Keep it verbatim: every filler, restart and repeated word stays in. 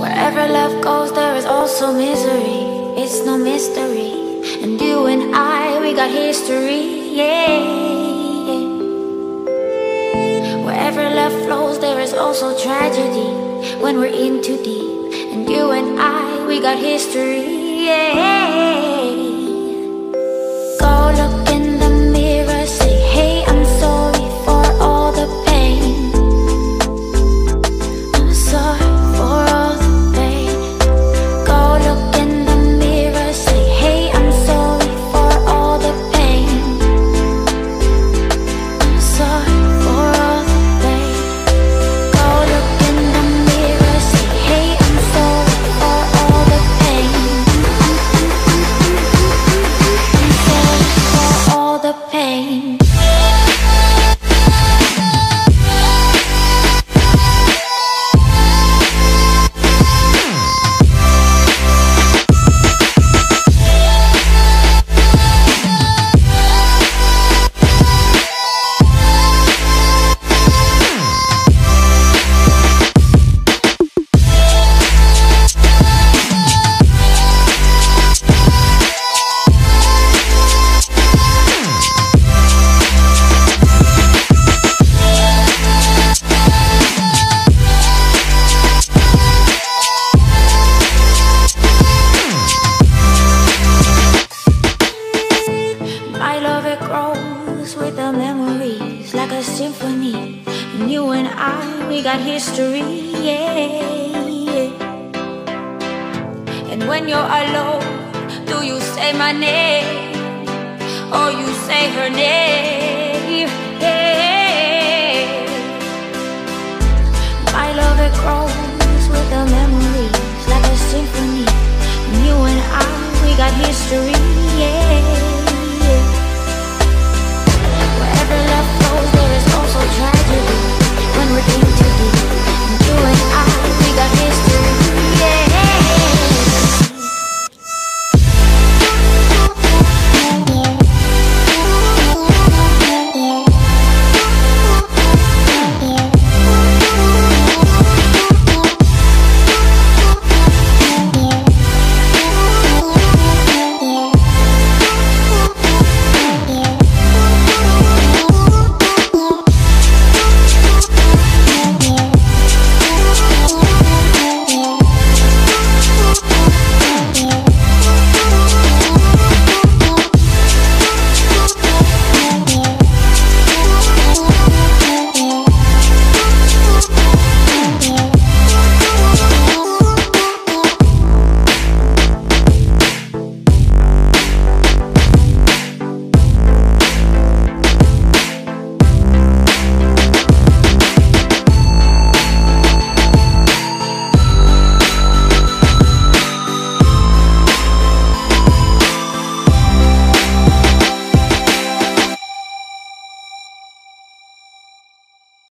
Wherever love goes, there is also misery. It's no mystery. And you and I, we got history, yeah. Wherever love flows, there is also tragedy when we're in too deep. And you and I, we got history, yeah. Go look in the mirror, say, hey, I'm sorry for all the pain. I'm sorry for all the pain. Go look in the mirror, say, hey, I'm sorry for all the pain. I'm sorry for all the pain. Go look in the mirror, say, hey, I'm sorry for all the pain. I'm sorry for all the pain. My love, it grows with the memories like a symphony. And you and I, we got history, yeah. And when you're alone, do you say my name or you say her name? Yeah. My love, it grows with the memories like a symphony. And you and I, we got history, yeah.